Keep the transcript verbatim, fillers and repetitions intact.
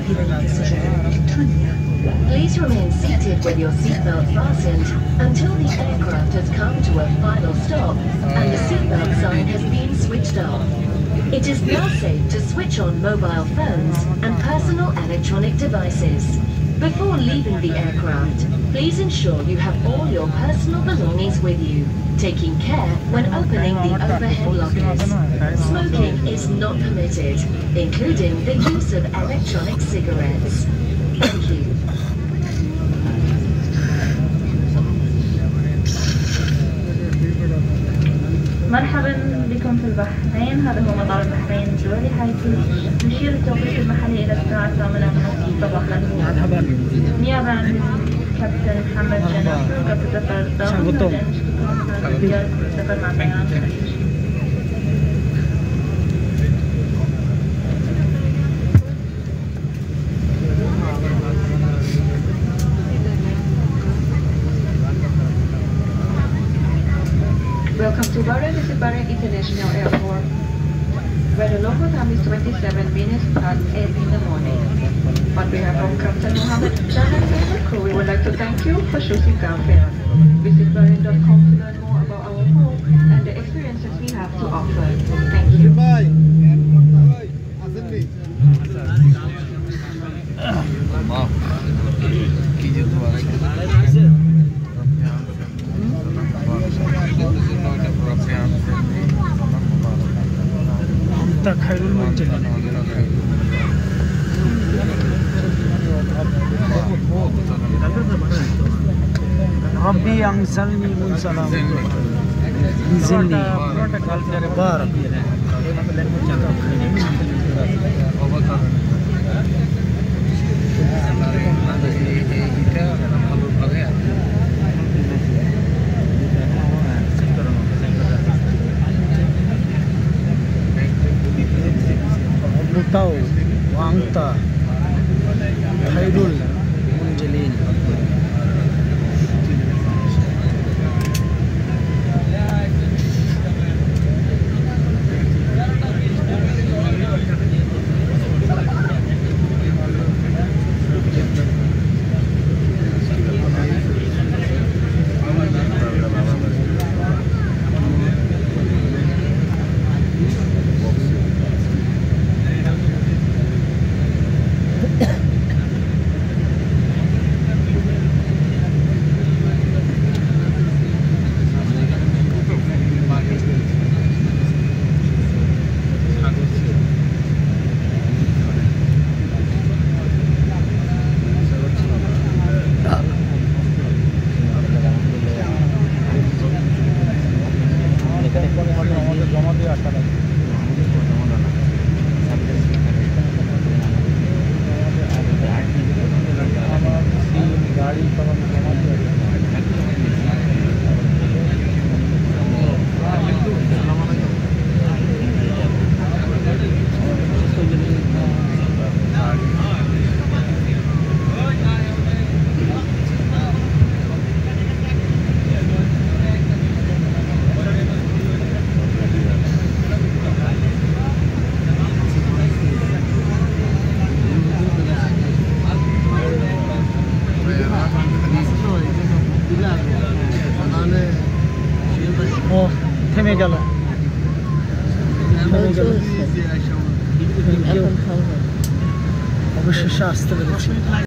Please remain seated with your seatbelt fastened until the aircraft has come to a final stop and the seatbelt sign has been switched off. It is now safe to switch on mobile phones and personal electronic devices. Before leaving the aircraft, please ensure you have all your personal belongings with you, taking care when opening the overhead lockers. Smoking is not permitted, including the use of electronic cigarettes. Thank you. مرحبا بكم في البحرين. هذا هو مطار البحرين الدولي، حيث نشير التوقيت المحلي إلى الساعة الثامنة ونصف صباحا. نيابة عن كابتن محمد جناح وكابتن سفر الداخل، نشكركم على السفر مع طيران الخليج. Welcome to Baharine. This is Baharine International Airport, where the local time is twenty-seven minutes past eight in the morning. On behalf of Captain Mohammed Jahan and the crew, we would like to thank you for choosing Gulfare. Visit Baharine dot com to learn more about our home and the experiences we have to offer. Thank you. خير المنزلين ربي أنزلني منزلا انزلني بارك Tahu wangta khairul munjalin. Oh, থেমে গেল থেমে গেল অবশেষে আসতে পেরেছি।